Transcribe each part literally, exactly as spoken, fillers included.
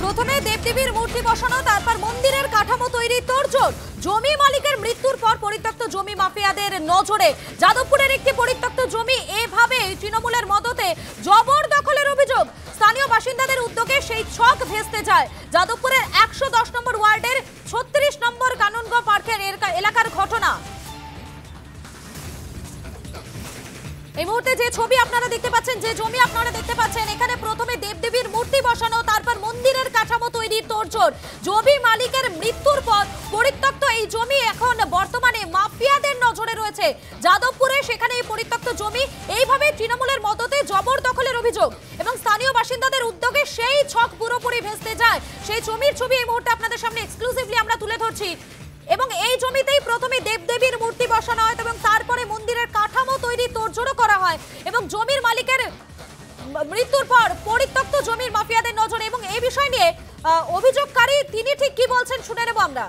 প্রথমে দেবদেবীর মূর্তি বসানো, তারপর মন্দিরের কাঠামো তৈরি তোড়জোড়। জমি মালিকের মৃত্যুর পর পরিত্যক্ত জমি মাফিয়াদের নজরে যাদবপুরের একটি পরিত্যক্ত জমি এভাবে তৃণমূলের মদতে জবরদখলের অভিযোগ। স্থানীয় বাসিন্দাদের উদ্যোগে সেই ছক ভেস্তে যায়। যাদবপুরের একশো দশ নম্বর ওয়ার্ডের ছত্রিশ নম্বর কানুনগো পার্কের এলাকার ঘটনা। এই মুহূর্তে যে ছবি আপনারা দেখতে পাচ্ছেন, যে জমি আপনারা দেখতে পাচ্ছেন, এখানে প্রথমে দেবদেবীর মূর্তি বসানো, তারপর মন্দিরের কাঠামো তৈরির তোড়জোড়। জমি মালিকের মৃত্যুর পর পরিত্যক্ত এই জমি এখন বর্তমানে মাফিয়াদের নজরে রয়েছে। যাদবপুরে সেখানে এই পরিত্যক্ত জমি এইভাবে তৃণমূলের মদতে জবরদখলের অভিযোগ এবং স্থানীয় বাসিন্দাদের উদ্যোগে সেই ছক পুরোপুরি ভেস্তে যায়। সেই জমির ছবি এই মুহূর্তে আপনাদের সামনে এক্সক্লুসিভলি আমরা তুলে ধরছি। এবং এই জমিতেই প্রথমে দেবদেবীর মূর্তি বসানো হয় এবং তারপরে মন্দিরের কাঠামো তৈরি তোড়জোড় করা হয় এবং জমির মালিকের মৃত্যুর পর পরিত্যক্ত জমির মাফিয়াদের নজরে। এবং এই বিষয় নিয়ে অভিযোগকারী তিনি ঠিক কি বলছেন শুনে নেব আমরা।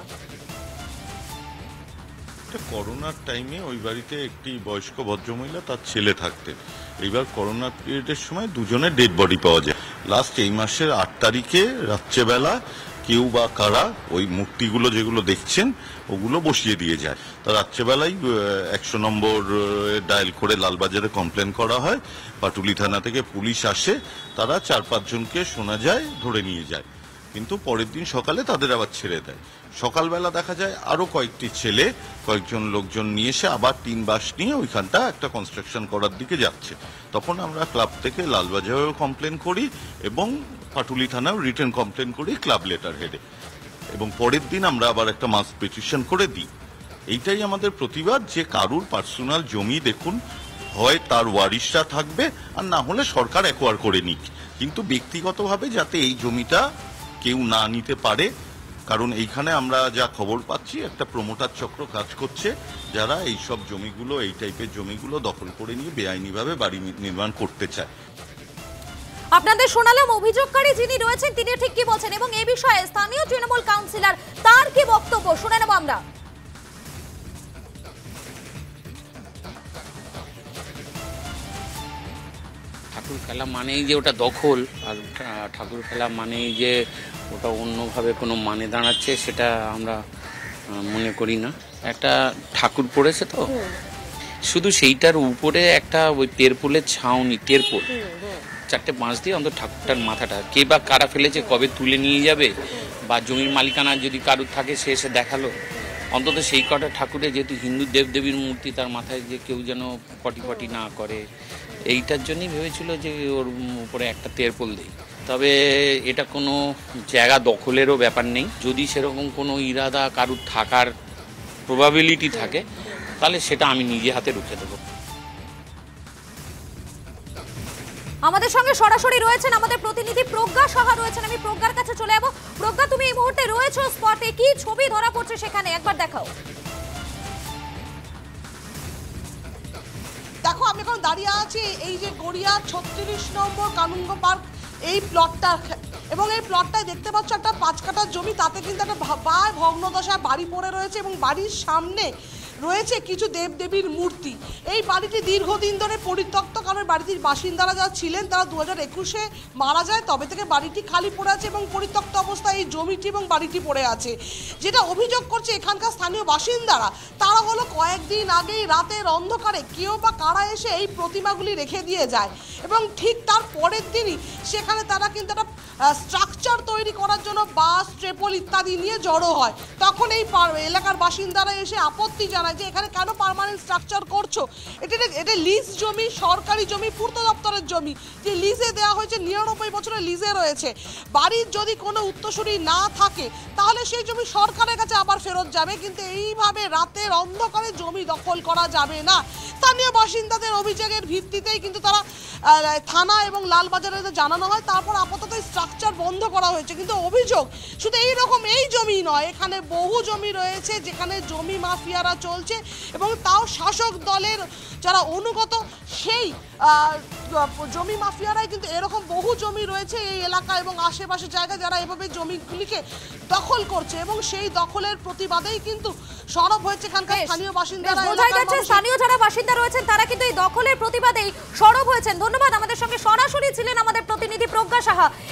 করোনার টাইমে ওই বাড়িতে একটি বয়স্ক ভদ্রমহিলা তার ছেলে থাকতেন। এইবার করোনার পিরিয়ডের সময় দুজনের ডেড বডি পাওয়া যায়। লাস্ট এই মাসের আট তারিখে রাত্রেবেলা কেউ বা কারা ওই মূর্তিগুলো যেগুলো দেখছেন ওগুলো বসিয়ে দিয়ে যায়। তা রাত্রেবেলায় একশো নম্বর ডায়াল করে লালবাজারে কমপ্লেন করা হয়। পাটুলি থানা থেকে পুলিশ আসে, তারা চার পাঁচজনকে শোনা যায় ধরে নিয়ে যায়, কিন্তু পরের দিন সকালে তাদের আবার ছেড়ে দেয়। সকালবেলা দেখা যায় আরো কয়েকটি ছেলে কয়েকজন লোকজন নিয়ে এসে আবার তিন বাস নিয়ে ওইখানটা একটা কনস্ট্রাকশন করার দিকে যাচ্ছে। তখন আমরা ক্লাব থেকে লালবাজারেও কমপ্লেন করি এবং পাটুলি থানাও রিটার্ন কমপ্লেন করি ক্লাব লেটার হেডে, এবং পরের দিন আমরা আবার একটা মাস পিটিশন করে দিই। এইটাই আমাদের প্রতিবাদ যে কারুর পার্সোনাল জমি দেখুন, হয় তার ওয়ারিশরা থাকবে আর না হলে সরকার অ্যাকোয়ার করে নিক, কিন্তু ব্যক্তিগতভাবে যাতে এই জমিটা কেউ না নিতে পারে। কারণ এইখানে আমরা যা খবর পাচ্ছি একটা প্রমোটার চক্র কাজ করছে, যারা এই সব জমিগুলো এই টাইপের জমিগুলো দখল করে নিয়ে বেআইনিভাবে বাড়ি নির্মাণ করতে চায়। আপনাদের শোনালাম অভিযোগকারী যিনি রয়েছেন তিনি ঠিক কি বলছেন এবং এই বিষয়ে স্থানীয় তৃণমূল কাউন্সিলর তার কি বক্তব্য শুনে নেব আমরা। ঠাকুর খেলা মানেই যে ওটা দখল, আর ঠাকুর খেলা মানেই যে ওটা অন্যভাবে কোনো মানে দাঁড়াচ্ছে সেটা আমরা মনে করি না। একটা ঠাকুর পড়েছে তো, শুধু সেইটার উপরে একটা ওই তেরপোলের ছাউনি, তেরপোল চারটে বাঁশ দিয়ে অন্তত ঠাকুরটার মাথাটা কে বা কারা ফেলেছে, কবে তুলে নিয়ে যাবে, বা জমির মালিকানা যদি কারুর থাকে সে এসে দেখালো, অন্তত সেই কটা ঠাকুরে যেহেতু হিন্দু দেবদেবীর মূর্তি, তার মাথায় যে কেউ যেন পটি পটি না করে, এইটার জন্যই ভেবেছিল যে ওর উপরে একটা তেরপোল দেয়। তবে এটা কোনো জায়গা দখলেরও ব্যাপার নেই। যদি সেরকম কোনো ইরাদা কারুর থাকার প্রবাবিলিটি থাকে তাহলে সেটা আমি নিজে হাতে রুখে দেবো। আমাদের সঙ্গে সরাসরি রয়েছেন আমাদের প্রতিনিধি প্রজ্ঞা সাহা রয়েছেন, আমি প্রজ্ঞার কাছে চলে যাবো। প্রজ্ঞা, তুমি এই মুহূর্তে রয়েছো স্পটে, কি ছবি ধরা পড়ছে সেখানে একবার দেখাও। দেখো, আমি এখন দাঁড়িয়ে আছি এই যে গড়িয়া ছত্রিশ নম্বর কানুনগো পার্ক এই প্লটটা, এবং এই প্লটটায় দেখতে পাচ্ছ একটা পাঁচ কাঠার জমি, তাতে কিন্তু একটা প্রায় ভগ্নদশায় বাড়ি পড়ে রয়েছে এবং বাড়ির সামনে রয়েছে কিছু দেবদেবীর মূর্তি। এই বাড়িটি দীর্ঘদিন ধরে পরিত্যক্ত, কারণ বাড়িটির বাসিন্দারা যারা ছিলেন তারা দু হাজার একুশে মারা যায়, তবে থেকে বাড়িটি খালি পড়ে আছে এবং পরিত্যক্ত অবস্থায় এই জমিটি এবং বাড়িটি পড়ে আছে। যেটা অভিযোগ করছে এখানকার স্থানীয় বাসিন্দারা, তারা হলো কয়েকদিন আগেই রাতের অন্ধকারে কেউ বা কারা এসে এই প্রতিমাগুলি রেখে দিয়ে যায় এবং ঠিক তার পরের দিনই সেখানে তারা কিন্তু একটা স্ট্রাকচার তৈরি করার জন্য বাঁশ, ট্রেপল ইত্যাদি নিয়ে জড়ো হয়। তখন এই এলাকার বাসিন্দারা এসে আপত্তি জানায় যে এখানে কেন পার্মানেন্ট স্ট্রাকচার করছো, এটা এটা লিজ জমি, সরকারি জমি, পূর্ত দপ্তরের জমি, যে লিজে দেওয়া হয়েছে, নিরানব্বই বছরের লিজে রয়েছে। বাড়ির যদি কোনো উত্তরসূরি না থাকে তাহলে সেই জমি সরকারের কাছে আবার ফেরত যাবে, কিন্তু এইভাবে রাতের অন্ধকারে জমি দখল করা যাবে না। স্থানীয় বাসিন্দাদের অভিযোগের ভিত্তিতেই কিন্তু তারা থানা এবং লালবাজারে জানানো হয়, তারপর আপাতত স্ট্রাকচার বন্ধ করা হয়েছে। কিন্তু অভিযোগ শুধু এইরকম এই জমি নয়, এখানে বহু জমি রয়েছে যেখানে জমি মাফিয়ারা চলছে এবং তাও শাসক দলের যারা অনুগত সেই জমি মাফিয়ারাই কিন্তু এরকম বহু জমি রয়েছে এই এলাকা এবং আশেপাশে জায়গা, যারা এভাবে জমিগুলিকে দখল করছে এবং সেই দখলের প্রতিবাদেই কিন্তু সরব হয়েছে এখানকার স্থানীয় বাসিন্দারা। স্থানীয় যারা বাসিন্দা রয়েছেন তারা কিন্তু এই দখলের প্রতিবাদেই সরব হয়েছেন। ধন্যবাদ, আমাদের সঙ্গে সরাসরি ছিলেন আমাদের প্রতিনিধি প্রজ্ঞা সাহা।